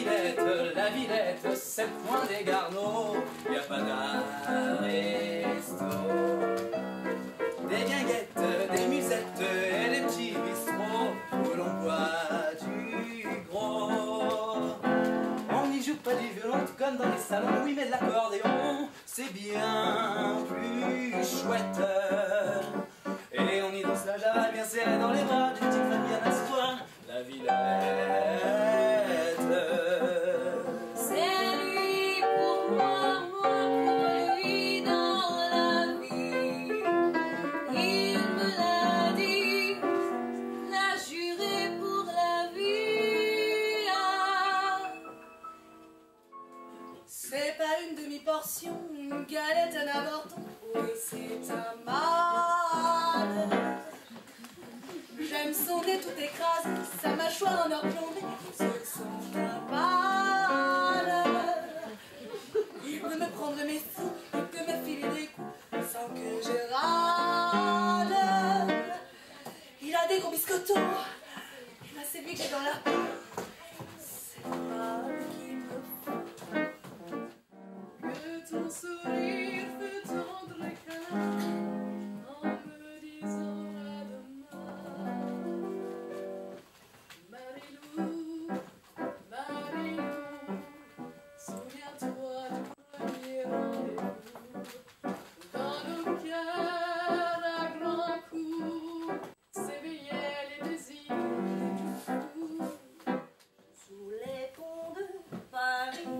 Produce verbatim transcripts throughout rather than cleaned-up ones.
Villette, la Villette, c'est le coin des Garneaux, y a pas d'aristo. Des guinguettes, des musettes et des petits bistrots où l'on boit du gros. On n'y joue pas du violon tout comme dans les salons, oui mais l'accordéon c'est bien plus chouette. Et on y danse la java bien serrée dans les bras d'une petite femme bien asseoir, la Villette. C'est lui pour moi, moi pour lui dans la vie. Il me l'a dit, l'a juré pour la vie. Ah. C'est pas une demi-portion, une galette, un avorton, oui c'est un mal. J'aime son nez tout écrasé, sa mâchoire en or plombé, c'est son cabale. Il peut me prendre mes fous, il peut me filer des coups, sans que je râle. Il a des gros biscottos, il m'a séduit que j'ai dans la peau. C'est pas qu'il me faut. Que ton sourire peut tendre les câlins en me disant à demain. Marilou, Marilou, souviens-toi du premier rendez-vous. Dans nos cœurs à grands coups s'éveillaient les désirs du fou. Sous les ponts de Paris,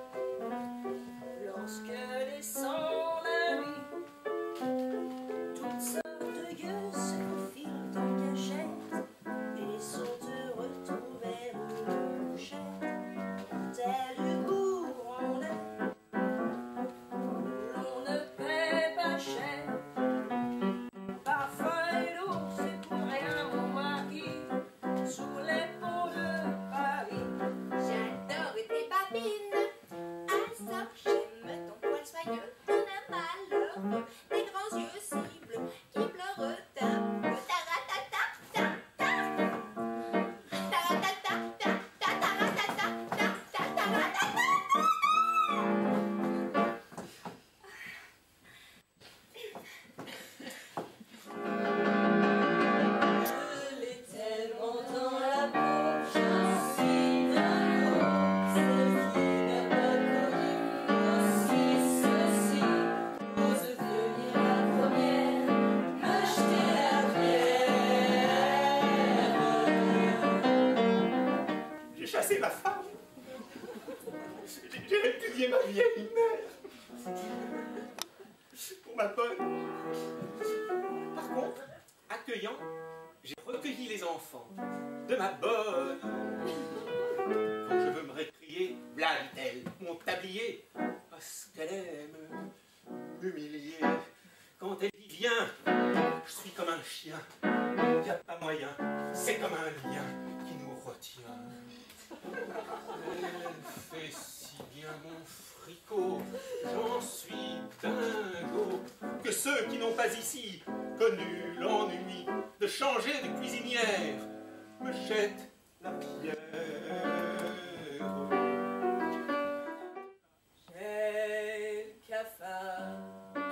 lorsque descend la nuit, toutes sortes de gueux se faufilent en cachette et sont heureux de trouver une couchette. Tel du Bourgonais, l'on ne paie pas cher. Parfum et l'eau, c'est pour rien mon mari. Sous les ponts de Paris, j'adore tes babines. Alors j'aime ton poil soyeux, ton âme malheureux, tes grands yeux si bleus qui pleurent ta taratata ta ta taratata ta ta taratata ta ta taratata. Je l'ai tellement dans la peau, j'en suis dingo. Celle qui n'a pas connu aussi ceci, ose venir la première, me jeter la pierre. J'ai chassé ma femme. J'ai répudié ma vieille mère. Pour ma bonne. Par contre, accueillant, j'ai recueilli les enfants de ma bonne. Quand je veux me récrier, v'là dit-elle, mon tablier, parce qu'elle aime m'humilier. Quand elle dit viens, je suis comme un chien. Y a pas moyen, c'est comme un lien qui nous retient. Elle fait si bien mon fricot, j'en suis dingo, que ceux qui n'ont pas ici connu l'ennui de changer de cuisinière me jettent la pierre. J'ai le cafard,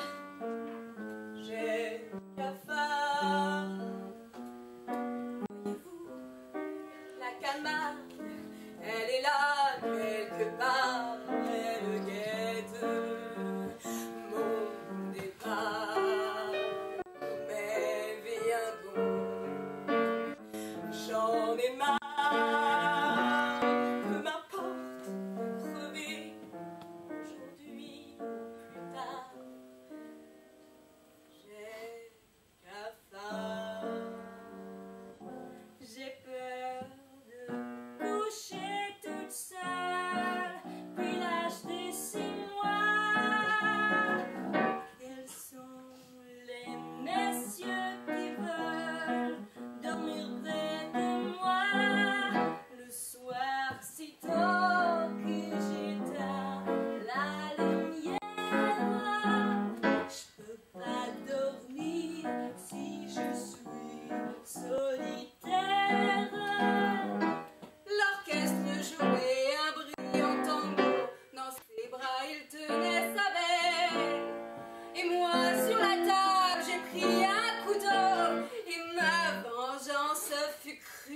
j'ai le cafard. Voyez-vous, la Camargue, elle est là quelque part, elle guette mon départ. Mais viens donc, j'en ai marre, peu m'importe, crever aujourd'hui ou plus tard. J'ai cafard, j'ai peur de coucher toute seule, puis l'âge des six mois. Quels sont les messieurs qui veulent dormir près de moi?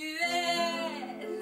cruel.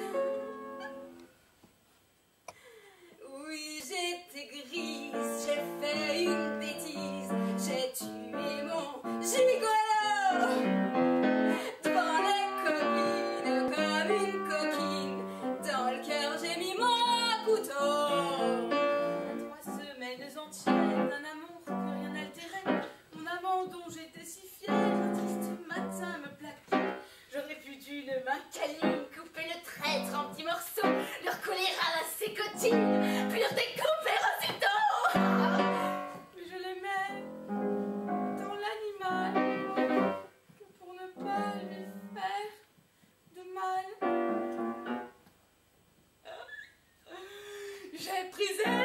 Oui, j'étais grise, j'ai fait une bêtise, j'ai tué mon gigolo devant les copines comme une coquine. Dans le cœur, j'ai mis mon couteau. Trois semaines entières d'un amour que rien n'altérait, mon amant dont j'étais si fière, un triste matin me plaquait. J'aurais pu d'une main câline couper le traître en petits morceaux, le recoller à ses cotines, puis le découper aussitôt. Mais je l'aimais dans l'animal, que pour ne pas lui faire de mal, j'ai prisé